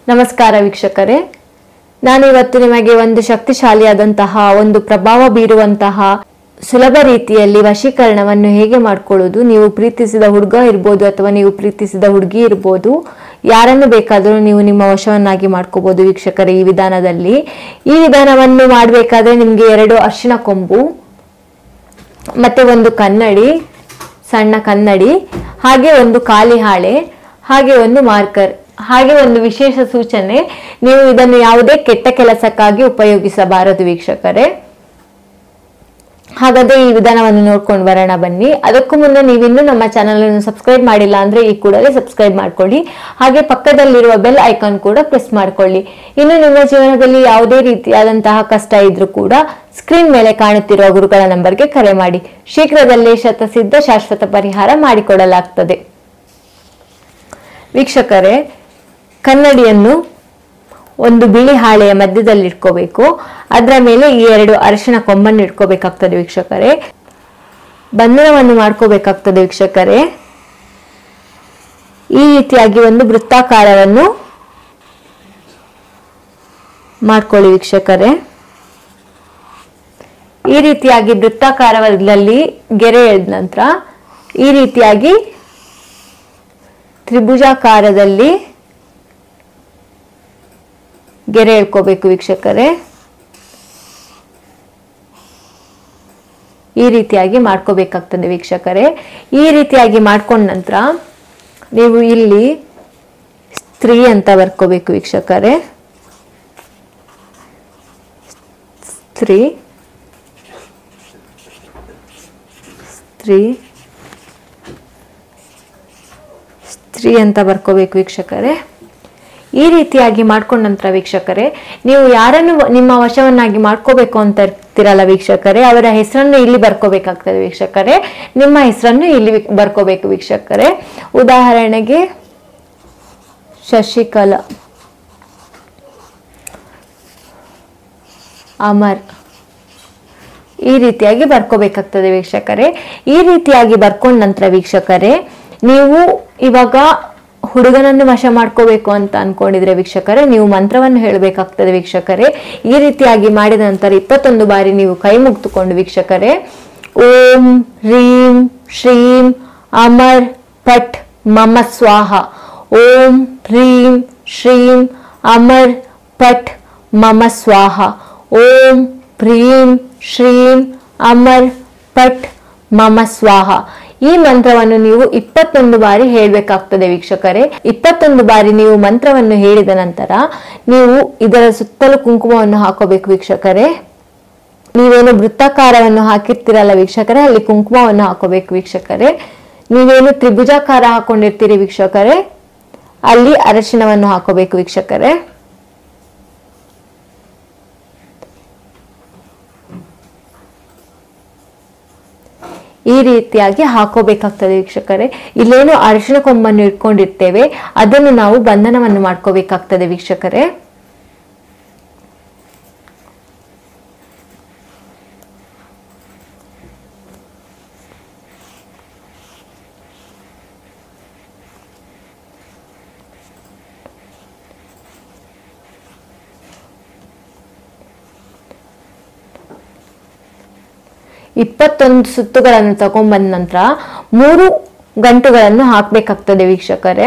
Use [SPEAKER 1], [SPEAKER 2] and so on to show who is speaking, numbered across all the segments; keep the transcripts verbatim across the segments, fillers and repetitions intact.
[SPEAKER 1] ನಮಸ್ಕಾರ ವೀಕ್ಷಕರೇ, ನಾನು ಇವತ್ತು ನಿಮಗೆ ಒಂದು ಶಕ್ತಿಶಾಲಿಯಾದಂತಹ ಒಂದು ಪ್ರಭಾವ ಬೀರುವಂತಹ ಸುಲಭ ರೀತಿಯಲ್ಲಿ ವಶೀಕರಣವನ್ನು ಹೇಗೆ ಮಾಡಿಕೊಳ್ಳುವುದು, ನೀವು ಪ್ರೀತಿಸಿದ ಹುಡುಗ ಇರಬಹುದು ಅಥವಾ ನೀವು ಪ್ರೀತಿಸಿದ ಹುಡುಗಿ ಇರಬಹುದು, ಯಾರನ್ನು ಬೇಕಾದರೂ ನೀವು ನಿಮ್ಮ ವಶವನ್ನಾಗಿ ಮಾಡ್ಕೋಬಹುದು ವೀಕ್ಷಕರೇ. ಈ ವಿಧಾನದಲ್ಲಿ ಈ ವಿಧಾನವನ್ನು ಮಾಡಬೇಕಾದ್ರೆ ನಿಮಗೆ ಎರಡು ಅರಿಶಿಣ ಕೊಂಬು ಮತ್ತೆ ಒಂದು ಕನ್ನಡಿ, ಸಣ್ಣ ಕನ್ನಡಿ, ಹಾಗೆ ಒಂದು ಖಾಲಿ ಹಾಳೆ, ಹಾಗೆ ಒಂದು ಮಾರ್ಕರ್, ಹಾಗೆ ಒಂದು ವಿಶೇಷ ಸೂಚನೆ, ನೀವು ಇದನ್ನು ಯಾವುದೇ ಕೆಟ್ಟ ಕೆಲಸಕ್ಕಾಗಿ ಉಪಯೋಗಿಸಬಾರದು ವೀಕ್ಷಕರೇ. ಹಾಗಾದ್ರೆ ಈ ವಿಧಾನವನ್ನು ನೋಡ್ಕೊಂಡು ಬರೋಣ ಬನ್ನಿ. ಅದಕ್ಕೂ ಮುನ್ನ ನೀವಿನ್ನೂ ನಮ್ಮ ಚಾನಲ್ ಅನ್ನು ಸಬ್ಸ್ಕ್ರೈಬ್ ಮಾಡಿಲ್ಲ ಅಂದ್ರೆ ಈ ಕೂಡಲೇ ಸಬ್ಸ್ಕ್ರೈಬ್ ಮಾಡ್ಕೊಳ್ಳಿ. ಹಾಗೆ ಪಕ್ಕದಲ್ಲಿರುವ ಬೆಲ್ ಐಕಾನ್ ಕೂಡ ಪ್ರೆಸ್ ಮಾಡ್ಕೊಳ್ಳಿ. ಇನ್ನು ನಿಮ್ಮ ಜೀವನದಲ್ಲಿ ಯಾವುದೇ ರೀತಿಯಾದಂತಹ ಕಷ್ಟ ಇದ್ರೂ ಕೂಡ ಸ್ಕ್ರೀನ್ ಮೇಲೆ ಕಾಣುತ್ತಿರುವ ಗುರುಗಳ ನಂಬರ್ಗೆ ಕರೆ ಮಾಡಿ. ಶೀಘ್ರದಲ್ಲೇ ಶತಸಿದ್ಧ ಶಾಶ್ವತ ಪರಿಹಾರ ಮಾಡಿಕೊಡಲಾಗ್ತದೆ. ವೀಕ್ಷಕರೇ, ಕನ್ನಡಿಯನ್ನು ಒಂದು ಬಿಳಿ ಹಾಳೆಯ ಮಧ್ಯದಲ್ಲಿ ಇಟ್ಕೋಬೇಕು. ಅದರ ಮೇಲೆ ಈ ಎರಡು ಅರಿಶಿಣ ಕೊಂಬನ್ನು ಇಟ್ಕೋಬೇಕಾಗ್ತದೆ ವೀಕ್ಷಕರೇ. ಬಂಧನವನ್ನು ಮಾಡ್ಕೋಬೇಕಾಗ್ತದೆ ವೀಕ್ಷಕರೇ. ಈ ರೀತಿಯಾಗಿ ಒಂದು ವೃತ್ತಾಕಾರವನ್ನು ಮಾಡ್ಕೊಳ್ಳಿ ವೀಕ್ಷಕರೇ. ಈ ರೀತಿಯಾಗಿ ವೃತ್ತಾಕಾರದಲ್ಲಿ ಗೆರೆ ಎಳೆದ ನಂತರ ಈ ರೀತಿಯಾಗಿ ತ್ರಿಭುಜಾಕಾರದಲ್ಲಿ ಗೆರೆ ಎಳ್ಕೋಬೇಕು ವೀಕ್ಷಕರೇ. ಈ ರೀತಿಯಾಗಿ ಮಾಡ್ಕೋಬೇಕಾಗ್ತದೆ ವೀಕ್ಷಕರೇ. ಈ ರೀತಿಯಾಗಿ ಮಾಡ್ಕೊಂಡ ನಂತರ ನೀವು ಇಲ್ಲಿ ಸ್ತ್ರೀ ಅಂತ ಬರ್ಕೋಬೇಕು ವೀಕ್ಷಕರೇ. ಸ್ತ್ರೀ ಸ್ತ್ರೀ ಸ್ತ್ರೀ ಅಂತ ಬರ್ಕೋಬೇಕು ವೀಕ್ಷಕರೇ. ಈ ರೀತಿಯಾಗಿ ಮಾಡ್ಕೊಂಡ ನಂತರ ವೀಕ್ಷಕರೇ, ನೀವು ಯಾರನ್ನು ನಿಮ್ಮ ವಶವನ್ನಾಗಿ ಮಾಡ್ಕೋಬೇಕು ಅಂತ ಇರ್ತೀರಲ್ಲ ವೀಕ್ಷಕರೇ, ಅವರ ಹೆಸರನ್ನು ಇಲ್ಲಿ ಬರ್ಕೋಬೇಕಾಗ್ತದೆ ವೀಕ್ಷಕರೇ. ನಿಮ್ಮ ಹೆಸರನ್ನು ಇಲ್ಲಿ ಬರ್ಕೋಬೇಕು ವೀಕ್ಷಕರೇ. ಉದಾಹರಣೆಗೆ ಶಶಿಕಲಾ, ಅಮರ್, ಈ ರೀತಿಯಾಗಿ ಬರ್ಕೋಬೇಕಾಗ್ತದೆ ವೀಕ್ಷಕರೇ. ಈ ರೀತಿಯಾಗಿ ಬರ್ಕೊಂಡ ನಂತರ ವೀಕ್ಷಕರೇ, ನೀವು ಇವಾಗ ಹುಡುಗನನ್ನು ವಶ ಮಾಡ್ಕೋಬೇಕು ಅಂತ ಅನ್ಕೊಂಡಿದ್ರೆ ವೀಕ್ಷಕರೇ, ನೀವು ಮಂತ್ರವನ್ನು ಹೇಳಬೇಕಾಗ್ತದೆ ವೀಕ್ಷಕರೇ. ಈ ರೀತಿಯಾಗಿ ಮಾಡಿದ ನಂತರ ಇಪ್ಪತ್ತೊಂದು ಬಾರಿ ನೀವು ಕೈ ಮುಗಿದುಕೊಂಡು ವೀಕ್ಷಕರೇ, ಓಂ ಹ್ರೀಂ ಶ್ರೀಂ ಅಮರ್ ಪಟ್ ಮಮ ಸ್ವಾಹ, ಓಂ ಹ್ರೀಂ ಶ್ರೀಂ ಅಮರ್ ಪಟ್ ಮಮ ಸ್ವಾಹ, ಓಂ ಹ್ರೀಂ ಶ್ರೀಂ ಅಮರ್ ಪಟ್ ಮಮ ಸ್ವಾಹ. ಈ ಮಂತ್ರವನ್ನು ನೀವು ಇಪ್ಪತ್ತೊಂದು ಬಾರಿ ಹೇಳಬೇಕಾಗ್ತದೆ ವೀಕ್ಷಕರೇ. ಇಪ್ಪತ್ತೊಂದು ಬಾರಿ ನೀವು ಮಂತ್ರವನ್ನು ಹೇಳಿದ ನಂತರ ನೀವು ಇದರ ಸುತ್ತಲೂ ಕುಂಕುಮವನ್ನು ಹಾಕೋಬೇಕು ವೀಕ್ಷಕರೇ. ನೀವೇನು ವೃತ್ತಾಕಾರವನ್ನು ಹಾಕಿರ್ತೀರಲ್ಲ ವೀಕ್ಷಕರೇ, ಅಲ್ಲಿ ಕುಂಕುಮವನ್ನು ಹಾಕೋಬೇಕು ವೀಕ್ಷಕರೇ. ನೀವೇನು ತ್ರಿಭುಜಾಕಾರ ಹಾಕೊಂಡಿರ್ತೀರಿ ವೀಕ್ಷಕರೇ, ಅಲ್ಲಿ ಅರಿಶಿಣವನ್ನು ಹಾಕೋಬೇಕು ವೀಕ್ಷಕರೇ. ಈ ರೀತಿಯಾಗಿ ಹಾಕೋಬೇಕಾಗ್ತದೆ ವೀಕ್ಷಕರೇ. ಇಲ್ಲೇನು ಅರಿಶಿಣ ಕೊಂಬನ್ನು ಇಟ್ಕೊಂಡಿರ್ತೇವೆ ಅದನ್ನು ನಾವು ಬಂಧನವನ್ನು ಮಾಡ್ಕೋಬೇಕಾಗ್ತದೆ ವೀಕ್ಷಕರೇ. ಇಪ್ಪತ್ತೊಂದು ಸುತ್ತುಗಳನ್ನು ತಗೊಂಡ್ಬಂದ ನಂತರ ಮೂರು ಗಂಟುಗಳನ್ನು ಹಾಕ್ಬೇಕಾಗ್ತದೆ ವೀಕ್ಷಕರೇ.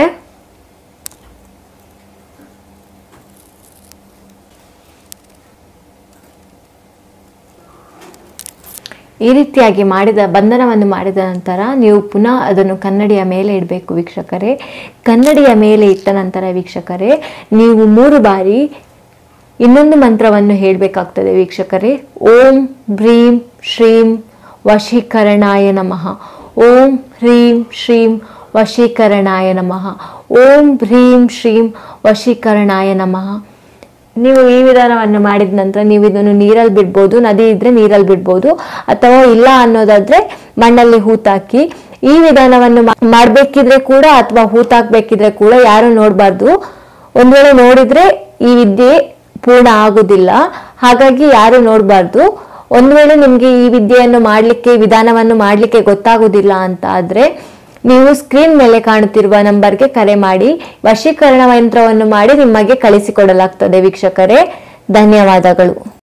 [SPEAKER 1] ಈ ರೀತಿಯಾಗಿ ಮಾಡಿದ ಬಂಧನವನ್ನು ಮಾಡಿದ ನಂತರ ನೀವು ಪುನಃ ಅದನ್ನು ಕನ್ನಡಿಯ ಮೇಲೆ ಇಡಬೇಕು ವೀಕ್ಷಕರೇ. ಕನ್ನಡಿಯ ಮೇಲೆ ಇಟ್ಟ ನಂತರ ವೀಕ್ಷಕರೇ, ನೀವು ಮೂರು ಬಾರಿ ಇನ್ನೊಂದು ಮಂತ್ರವನ್ನು ಹೇಳಬೇಕಾಗ್ತದೆ ವೀಕ್ಷಕರೇ. ಓಂ ಹ್ರೀಂ ಶ್ರೀಂ ವಶೀಕರಣಾಯ ನಮಃ, ಓಂ ಹ್ರೀಂ ಶ್ರೀಂ ವಶೀಕರಣಾಯ ನಮಃ, ಓಂ ಹ್ರೀಂ ಶ್ರೀಂ ವಶೀಕರಣಾಯ ನಮಃ. ನೀವು ಈ ವಿಧಾನವನ್ನು ಮಾಡಿದ ನಂತರ ನೀವು ಇದನ್ನು ನೀರಲ್ಲಿ ಬಿಡ್ಬೋದು, ನದಿ ಇದ್ರೆ ನೀರಲ್ಲಿ ಬಿಡ್ಬೋದು, ಅಥವಾ ಇಲ್ಲ ಅನ್ನೋದಾದ್ರೆ ಮಣ್ಣಲ್ಲಿ ಹೂತಾಕಿ. ಈ ವಿಧಾನವನ್ನು ಮಾಡ್ಬೇಕಿದ್ರೆ ಕೂಡ ಅಥವಾ ಹೂತಾಕ್ಬೇಕಿದ್ರೆ ಕೂಡ ಯಾರು ನೋಡ್ಬಾರ್ದು. ಒಂದ್ ವೇಳೆ ನೋಡಿದ್ರೆ ಈ ವಿದ್ಯೆ ಪೂರ್ಣ ಆಗುದಿಲ್ಲ, ಹಾಗಾಗಿ ಯಾರು ನೋಡ್ಬಾರ್ದು. ಒಂದ್ ವೇಳೆ ನಿಮ್ಗೆ ಈ ವಿದ್ಯೆಯನ್ನು ಮಾಡ್ಲಿಕ್ಕೆ ವಿಧಾನವನ್ನು ಮಾಡ್ಲಿಕ್ಕೆ ಗೊತ್ತಾಗುದಿಲ್ಲ ಅಂತ ಆದ್ರೆ ನೀವು ಸ್ಕ್ರೀನ್ ಮೇಲೆ ಕಾಣುತ್ತಿರುವ ನಂಬರ್ಗೆ ಕರೆ ಮಾಡಿ ವಶೀಕರಣ ಯಂತ್ರವನ್ನು ಮಾಡಿ ನಿಮಗೆ ಕಳಿಸಿಕೊಡಲಾಗ್ತದೆ ವೀಕ್ಷಕರೇ. ಧನ್ಯವಾದಗಳು.